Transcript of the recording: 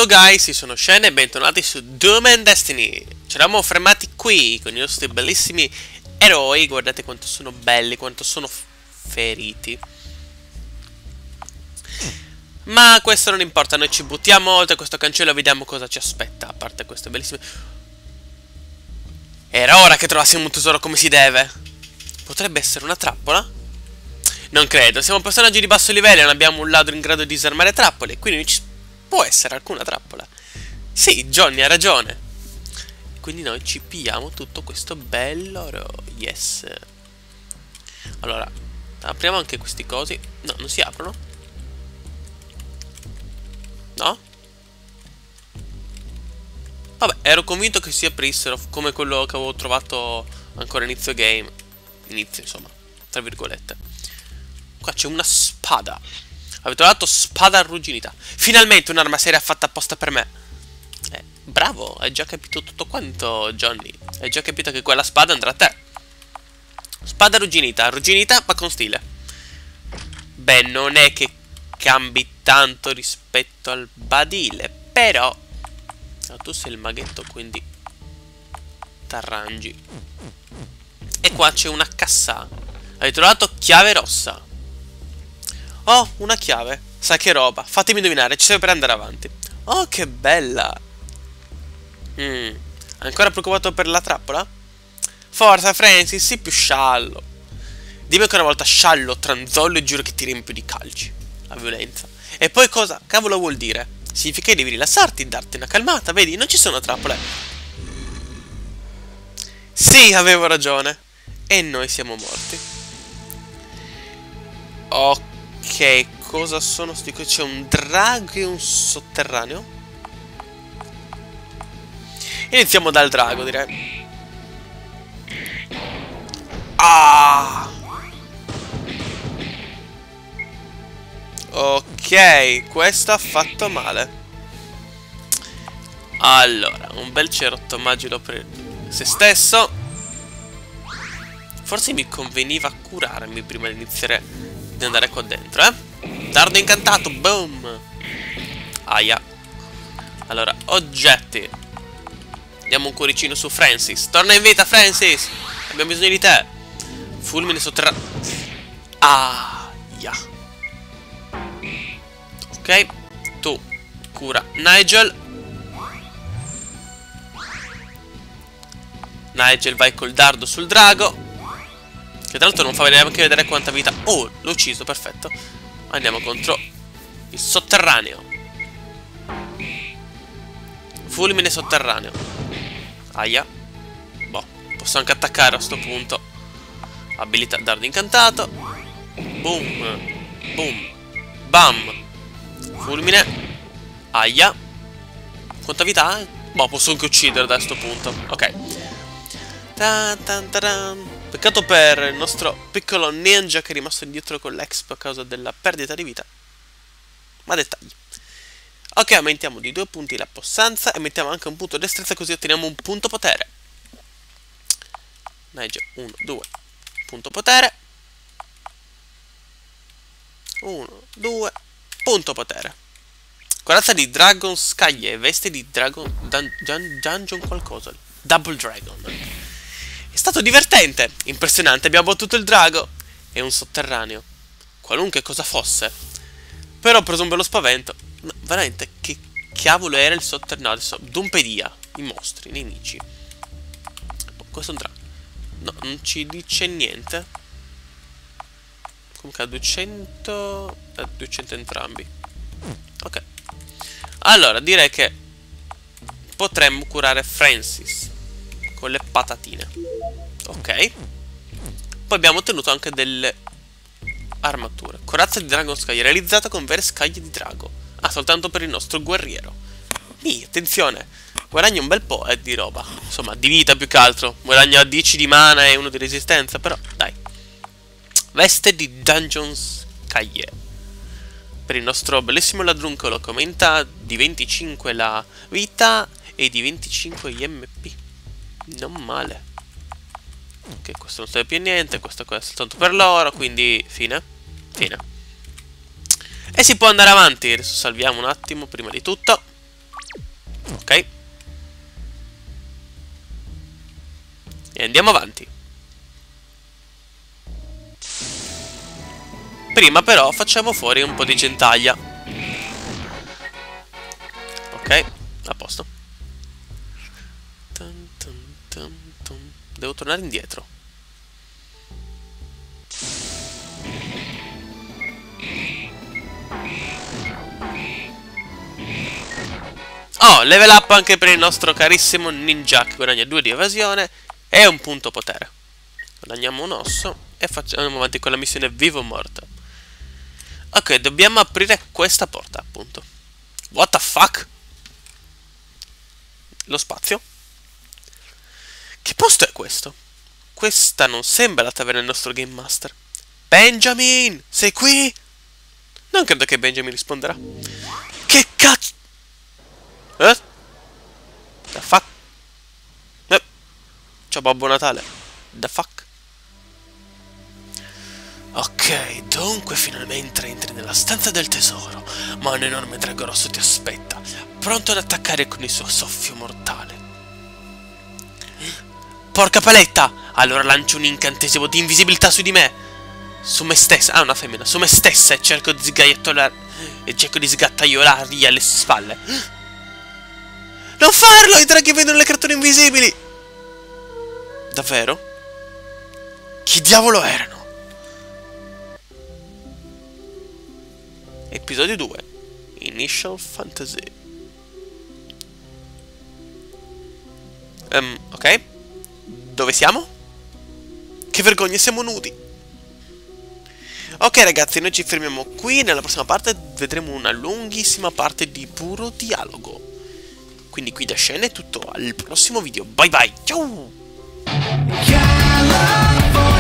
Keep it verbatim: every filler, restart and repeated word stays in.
Hello guys, io sono Shane e bentornati su Doom and Destiny. Ci eravamo fermati qui con i nostri bellissimi eroi. Guardate quanto sono belli, quanto sono feriti. Ma questo non importa, noi ci buttiamo oltre questo cancello e vediamo cosa ci aspetta. A parte queste bellissime... Era ora che trovassimo un tesoro come si deve. Potrebbe essere una trappola? Non credo, siamo personaggi di basso livello e non abbiamo un ladro in grado di disarmare trappole, quindi ci può essere alcuna trappola. Sì, Johnny ha ragione. Quindi noi ci pigliamo tutto questo bello oro. Yes. Allora, apriamo anche questi cosi. No, non si aprono. No? Vabbè, ero convinto che si aprissero, come quello che avevo trovato ancora inizio game. Inizio, insomma, tra virgolette. Qua c'è una spada. Avete trovato spada arrugginita. Finalmente un'arma seria fatta apposta per me. Eh, bravo, hai già capito tutto quanto, Johnny. Hai già capito che quella spada andrà a te. Spada arrugginita, arrugginita ma con stile. Beh, non è che cambi tanto rispetto al badile, però no, tu sei il maghetto, quindi t'arrangi. E qua c'è una cassa. Hai trovato chiave rossa. Oh, una chiave. Sa che roba. Fatemi indovinare, ci serve per andare avanti. Oh, che bella. Mm. Ancora preoccupato per la trappola? Forza, Francis, sii più sciallo. Dimmi ancora una volta sciallo, tranzollo e giuro che ti riempio di calci. La violenza. E poi cosa cavolo vuol dire? Significa che devi rilassarti, darti una calmata, vedi? Non ci sono trappole. Sì, avevo ragione. E noi siamo morti. Ok, cosa sono sti qui? C'è un drago e un sotterraneo. Iniziamo dal drago, direi. Ah! Ok, questo ha fatto male. Allora, un bel cerotto magico per se stesso. Forse mi conveniva curarmi prima di iniziare di andare qua dentro, eh? Dardo incantato, boom! Aia. Allora, oggetti. Diamo un cuoricino su Francis. Torna in vita, Francis! Abbiamo bisogno di te. Fulmine sotterraneo. Aia. Ok, tu cura Nigel. Nigel vai col dardo sul drago. Che tra l'altro non fa neanche vedere quanta vita. Oh, l'ho ucciso, perfetto. Andiamo contro il sotterraneo. Fulmine sotterraneo. Aia. Boh, posso anche attaccare a sto punto. Abilità dardo incantato. Boom. Boom. Bam. Fulmine. Aia. Quanta vita ha? Boh, posso anche uccidere da sto punto. Ok. Ta ta ta ta. Peccato per il nostro piccolo ninja che è rimasto indietro con l'expo a causa della perdita di vita. Ma dettagli. Ok, aumentiamo di due punti la possanza e mettiamo anche un punto destrezza così otteniamo un punto potere. Nigel, uno, due. Punto potere. uno, due. Punto potere. Corazza di Dragon Scaglie e veste di Dragon dun, dun, Dungeon qualcosa. Double Dragon. È stato divertente, impressionante, abbiamo battuto il drago. E un sotterraneo. Qualunque cosa fosse. Però ho preso un bello spavento. No, veramente, che cavolo era il sotterraneo? Adesso, Dumpedia, i mostri, i nemici. Questo è un drago. No, non ci dice niente. Comunque a duecento... a duecento entrambi. Ok. Allora, direi che potremmo curare Francis con le patatine. Ok. Poi abbiamo ottenuto anche delle armature. Corazza di Dragon Sky realizzata con vere scaglie di drago. Ah, soltanto per il nostro guerriero. Ih, attenzione. Guadagna un bel po' eh, di roba. Insomma, di vita più che altro. Guadagna dieci di mana e uno di resistenza. Però, dai. Veste di Dungeon Scaglie. Per il nostro bellissimo ladruncolo che aumenta di venticinque la vita e di venticinque gli M P. Non male. Ok, questo non serve più a niente. Questo qua è soltanto per l'oro. Quindi fine. Fine. E si può andare avanti. Adesso salviamo un attimo prima di tutto. andiamo avanti. Prima però facciamo fuori un po' di gentaglia. Ok, a posto. Devo tornare indietro. Oh, level up anche per il nostro carissimo ninja, che guadagna due di evasione e un punto potere. Guadagniamo un osso e facciamo avanti con la missione vivo o morto. Ok, dobbiamo aprire questa porta, appunto. What the fuck? Lo spazio? Che posto è questo? Questa non sembra la taverna del nostro Game Master. Benjamin! Sei qui? Non credo che Benjamin risponderà. Che cazzo? Eh? The fuck? Eh. Ciao Babbo Natale. The fuck? Ok, dunque finalmente entri nella stanza del tesoro, ma un enorme drago rosso ti aspetta, pronto ad attaccare con il suo soffio mortale. Porca paletta! Allora lancio un incantesimo di invisibilità su di me! Su me stessa, ah una femmina, su me stessa e cerco di sgattaiolare e cerco di sgattaiolargli alle spalle. Non farlo! I draghi vedono le creature invisibili! Davvero? Chi diavolo erano? Episodio due. Initial Fantasy. Um, ok. Dove siamo? Che vergogna, siamo nudi. Ok ragazzi, noi ci fermiamo qui. Nella prossima parte vedremo una lunghissima parte di puro dialogo. Quindi qui da scena è tutto. Al prossimo video. Bye bye. Ciao.